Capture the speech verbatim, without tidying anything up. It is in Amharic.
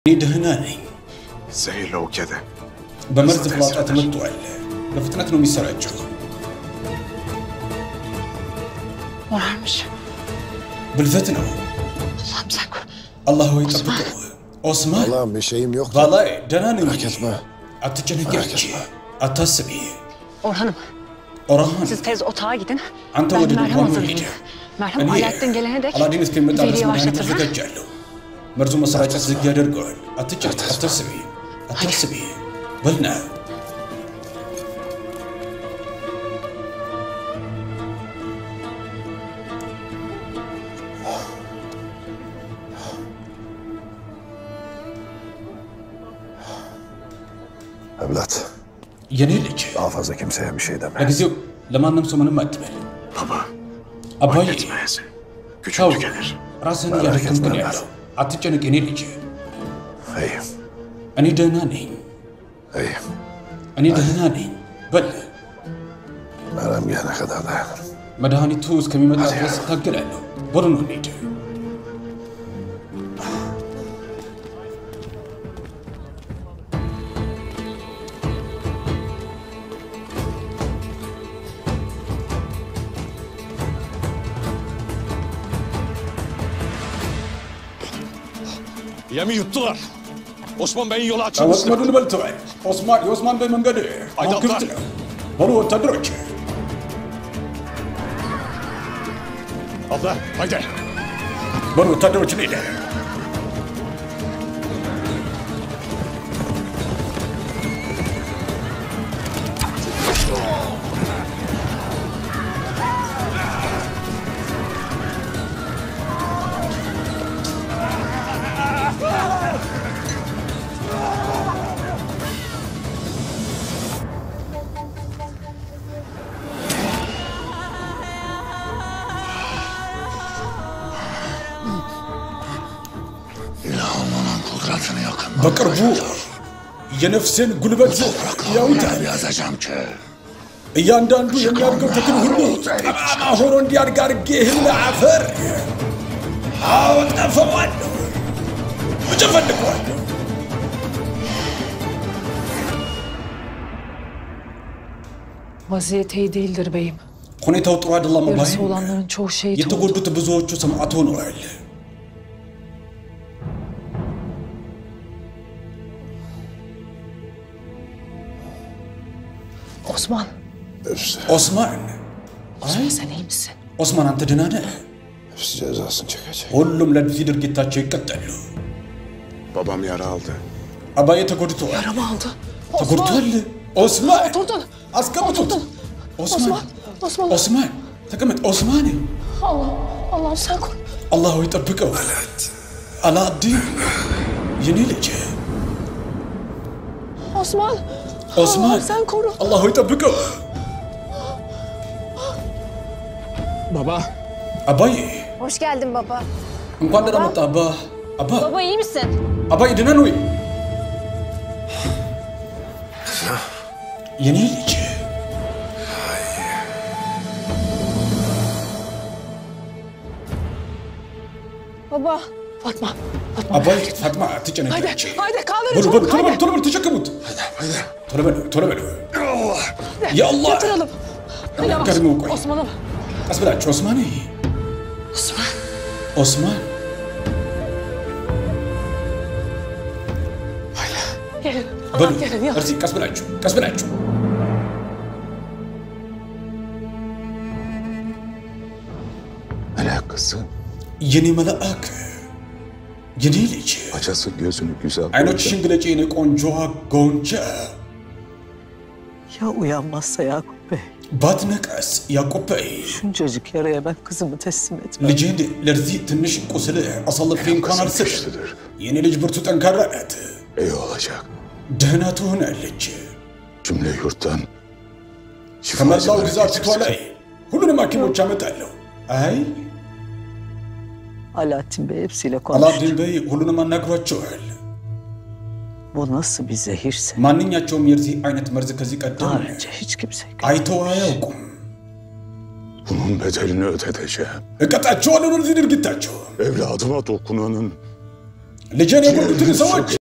دهناني زي لو كده بمرت فلاطة تمتوال لفتنة نومي سراجو ورمش بالفتنة الله مساكو الله يطبقه عثمان الله بشيء يقتل والله دهناني راكتما أتجنقرش أتصبي Orhan'ım Orhan siz tez otağa gidin. Anta Ben ودي merhem نقوم hazırlayayım. بيده Merhem Alaaddin gelene dek Alaaddin اسكن متى Zeli'yi رسم başlatır دهنك ha? زجاجله مرزو مسراج زجاجر قول أتجنق أتصبي أتصبي بلنا evlat. Yenilik. Daha fazla kimseye bir şey deme. لكن لما نمسو من ما تبل Baba, أباي etmeyesin. Gücün شاو tükenir. راسني Merak يا ركن etme كني evlat. أتجنق ينيلك İyiyim, أني دهناني iyiyim. أني دهناني بل Merhem gelene kadar dayanırım. مدهاني توز كمي مدى أدرس تاقل عنه برنو نيجي Yemi yuttular. Osman Bey'in yolu أوس açılmıştı. ما دون بلتوعي عثمان عثمان بي من قدر أيضا كفتنا برو تدرج Abla haydi. برو تدرج نيجي İlhamının kudretini yakından بقربو የነፍስን ጉልበት ያውጣል yazacağım ki እያንዳንዱ የሚያድገው ተክል ሁሉ ጠማማ ሆኖ እንዲያድግ አድርጌ ይህን አፈር አወጣፈዋለሁ እጨፈልቀዋለሁ Vaziyet iyi değildir beyim. ሁኔታው ጥሩ አይደለም Yarısı ባይ olanların çoğu şehit oldu. የተጎዱት ብዙዎቹ ሰማዕት ሆነዋል Osman, Hepsi, ኦስማን Osman sen iyi misin? ኦስማን አንተ ደህና ነህ hepsi cezasını çekecek. ሁሉም ለዚህ ድርጊታቸው ይቀጣሉ Babam yara aldı. አባዬ ተጎድተዋል Araba aldı. ተጎድቷል ኦስማን Oturdun. አስቀምጡት Oturdun. ኦስማን Osman, Osman. ኦስማን ተቀመጥ ኦስማን Allah, Allah'ım sen koru. አላሁ ይጠብቀው አላዲን የኔ ልጅ Osman. ኦስማን Allah'ım sen koru. አላሁ ይጠብቀው baba አባዬ Hoş geldin baba. እንኳን ደህና መጣ አባ አባ Baba iyi misin? አባዬ ደህና ነው ወይ የኔ ልጅ Baba. Fatma, Fatma. አባዬ ፋጥማ አትጨነቂ Haydi, haydi kaldır በሉ çabuk በሉ ቶሎ በሉ haydi. ቶሎ በሉ ተሸከሙት ቶሎ በሉ ቶሎ በሉ ያ አላህ Yatıralım. Yavaş. Kadını koy. Osman'ım. ቀስ ብላችሁ ኦስማን Osman. ኦስማን Gelin. በሉ Anam gelin ya. እርዚ ቀስ ብላችሁ ቀስ ብላችሁ Melek kızım, የኔ መልአክ የኔ ልጅ açasın gözünü güzel. አይኖችሽን ግለጪ የኔ ቆንጆዋ ጎንቻ Ya uyanmazsa Yakup Bey? ባትነቃስ ያዕቆብ በይ Şuncacık yaraya ben kızımı teslim etmem. ልጄን ለዚህ ትንሽ ቁስል አሳልፌ እንኳን አልሰጥም güçlüdür. የኔ ልጅ ብርቱ ጠንካራ ናት İyi olacak. ደህና ትሆናለች Cümle yurttan ከመላው şifacıları ግዛቲቷ ላይ getirsin. ሁሉንም ሐኪሞች አመጣለሁ አይ Alaaddin Bey hepsiyle አላዲን konuştu. በይ ሁሉንም አናግሯቸዋል Bu nasıl bir zehirse ማንኛቸውም የዚህ አይነት መርዝ ከዚህ ቀደም daha önce hiç kimse አይተው አያውቁም Bunun bedelini ödeteceğim. እቀጣቸዋለሁ ለዚህ ድርጊታቸው Evladıma dokunanın Lejane Kurgut'un savaş.